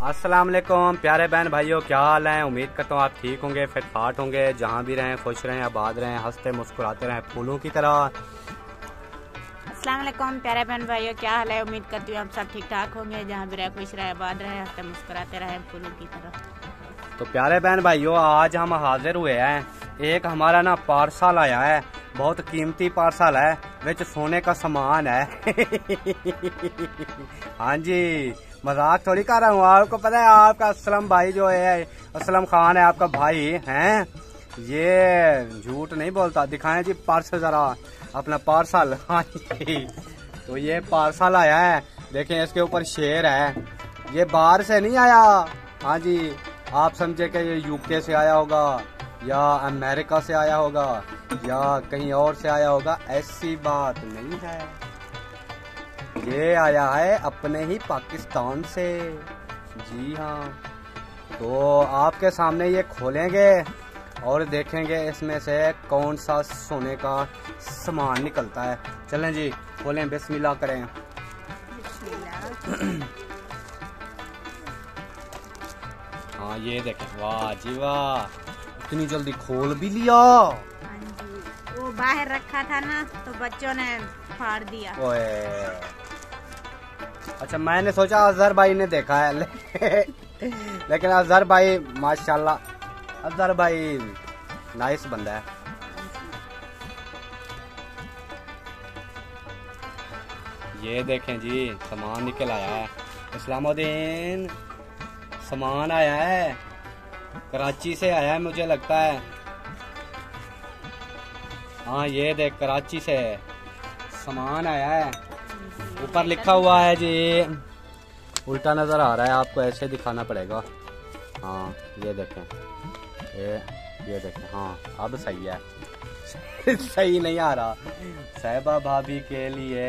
अस्सलाम वालेकुम प्यारे बहन भाइयों, क्या हाल है। उम्मीद करता हूँ आप ठीक होंगे, फिट फाट होंगे, जहाँ भी रहें खुश रहें, आबाद रहें, हंसते मुस्कुराते रहें फूलों की तरह। अस्सलाम वालेकुम प्यारे बहन भाइयों, क्या हाल है। उम्मीद करती हूँ आप सब ठीक ठाक होंगे, जहाँ भी रहे खुश रहे, आबाद रहे, हंसते मुस्कुराते रहे फूलों की तरह। तो प्यारे बहन भाइयों, आज हम हाजिर हुए हैं। एक हमारा ना पार्सल आया है, बहुत कीमती पार्सल है, विच सोने का सामान है। हाँ जी, मजाक थोड़ी कर रहा हूँ। आपको पता है आपका असलम भाई जो है, असलम खान है आपका भाई हैं, ये झूठ नहीं बोलता। दिखाएं जी पार्सल जरा, अपना पार्सल। हाँ जी, तो ये पार्सल आया है, देखें इसके ऊपर शेर है। ये बाहर से नहीं आया। हाँ जी, आप समझे कि ये यूके से आया होगा या अमेरिका से आया होगा या कहीं और से आया होगा, ऐसी बात नहीं है। ये आया है अपने ही पाकिस्तान से। जी हाँ, तो आपके सामने ये खोलेंगे और देखेंगे इसमें से कौन सा सोने का सामान निकलता है। चलें जी, खोलें, बिस्मिल्लाह करें। हाँ ये देखें, वाह जी वाह, इतनी जल्दी खोल भी लिया। हाँ जी, वो बाहर रखा था ना तो बच्चों ने फाड़ दिया। ओए, अच्छा मैंने सोचा अजहर भाई ने देखा है। लेकिन अजहर भाई माशाल्लाह, अजहर भाई नाइस बंदा है। ये देखें जी, सामान निकल आया है। इस्लामुद्दीन सामान आया है, कराची से आया है मुझे लगता है। हाँ ये देख, कराची से सामान आया है, ऊपर लिखा हुआ है जी। उल्टा नजर आ रहा है आपको, ऐसे दिखाना पड़ेगा। हाँ ये देखें, ये देखें, हाँ अब सही है। सही नहीं आ रहा। साहिबा भाभी के लिए,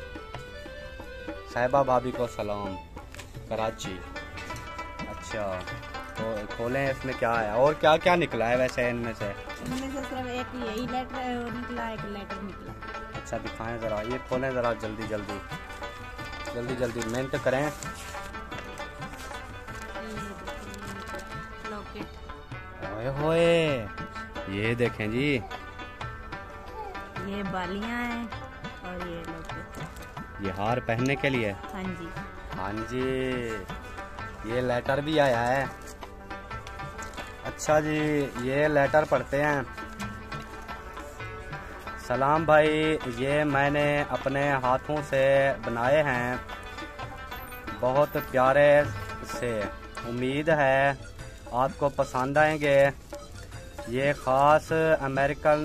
साहिबा भाभी को सलाम, कराची। अच्छा तो खोलें, इसमें क्या है और क्या क्या निकला है वैसे इनमें से। सिर्फ एक यही लेटर निकला, एक लेटर निकला। अच्छा दिखाएं जरा, ये खोलें जरा, जल्दी जल्दी जल्दी जल्दी मेहनत करें। ओए होए, ये देखें जी, ये बालियां हैं और ये लॉकेट, ये हार पहनने के लिए। हाँ जी हाँ जी, ये लेटर भी आया है। अच्छा जी, ये लेटर पढ़ते हैं। सलाम भाई, ये मैंने अपने हाथों से बनाए हैं, बहुत प्यारे से, उम्मीद है आपको पसंद आएंगे। ये ख़ास अमेरिकन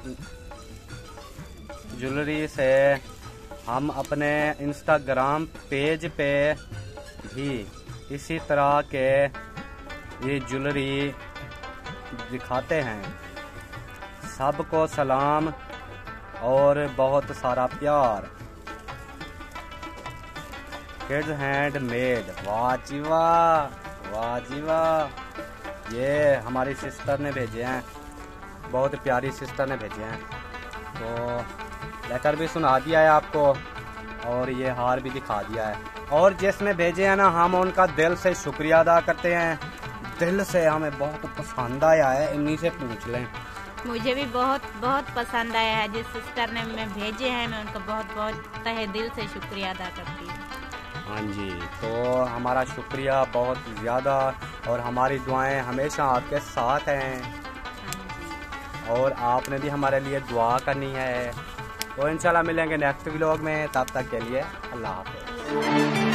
ज्वेलरी से हम अपने इंस्टाग्राम पेज पे भी इसी तरह के ये ज्वेलरी दिखाते हैं। सबको सलाम और बहुत सारा प्यार। किड्स हैंड मेड, वाह जी वाह, वाह जी वाह। ये हमारी सिस्टर ने भेजे हैं, बहुत प्यारी सिस्टर ने भेजे हैं। तो लेटर भी सुना दिया है आपको और ये हार भी दिखा दिया है। और जिसने भेजे हैं ना, हम उनका दिल से शुक्रिया अदा करते हैं। दिल से हमें बहुत पसंद आया है, इन्हीं से पूछ लें। मुझे भी बहुत बहुत पसंद आया है। जिस सिस्टर ने मैं भेजे हैं, मैं उनका बहुत बहुत तहे दिल से शुक्रिया अदा करती हूँ। हाँ जी, तो हमारा शुक्रिया बहुत ज़्यादा, और हमारी दुआएं हमेशा आपके साथ हैं। हाँ और आपने भी हमारे लिए दुआ करनी है। तो इंशाल्लाह मिलेंगे नेक्स्ट व्लॉग में, तब तक के लिए अल्लाह हाफ़िज़।